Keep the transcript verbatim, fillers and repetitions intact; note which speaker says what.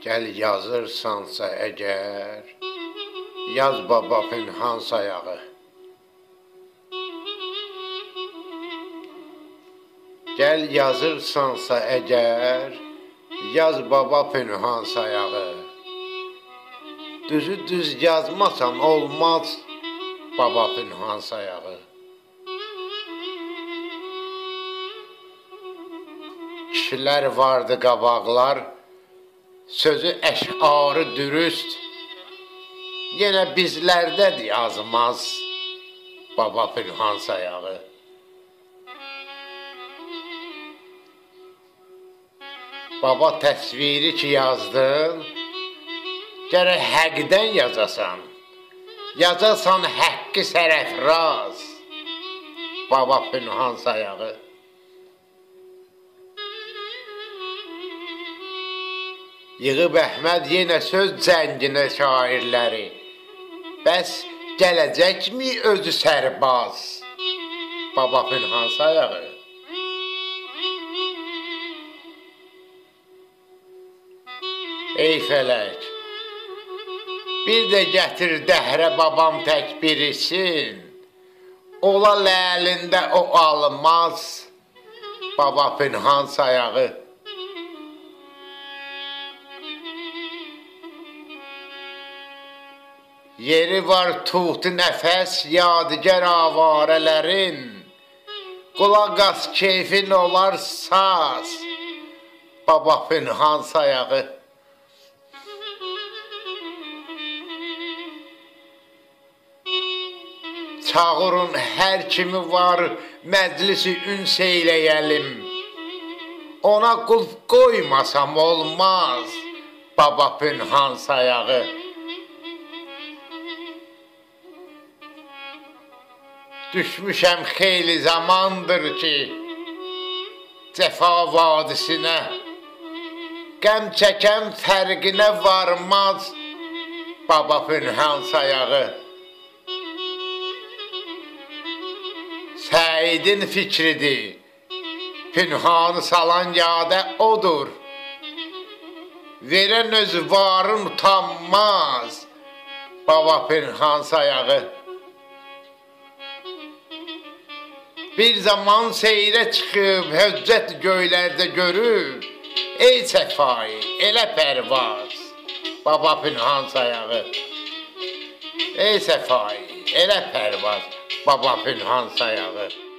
Speaker 1: Gəl yazırsansa əgər, yaz baba pünhan sayağı. Gəl yazırsansa əgər, yaz baba pünhan sayağı. Düzü düz yazmasan olmaz, baba pünhan sayağı. Kişilər vardı qabaqlar, sözü əşarı dürüst, yenə bizlərdədir yazmaz, baba pünhan sayağı. Baba təsviri ki yazdın, gərək həqdən yazasan, yazasan həqqi sərəfraz, baba pünhan sayağı. Yığıb Əhməd yenə söz cənginə şairləri, bəs gələcəkmi özü sərbaz, baba pünhan sayağı. Ey fələk, bir də gətir dəhrə babam tək birisin, ola ləlində o almaz, baba pünhan sayağı. Yeri var tuğdu nəfəs yadigar avarələrin, qulaq as keyfin olar saz, baba pünhan sayağı. Çağırın hər kimi var məclisi üns eyləyəlim, ona qulp qoymasam olmaz, baba pünhan sayağı. Düşmüşəm xeyli zamandır ki, cəfa vadisinə, qəm çəkən fərqinə varmaz, baba pünhan sayağı. Səidin fikridir, pünhanı salan yadə odur, verən öz varın utanmaz, baba pünhan sayağı. Bir zaman seyrə çıxıb, höccət göylərdə görüb, ey səfai, elə pərvaz, baba pünhan sayağı. Ey səfai, elə pərvaz, baba pünhan sayağı.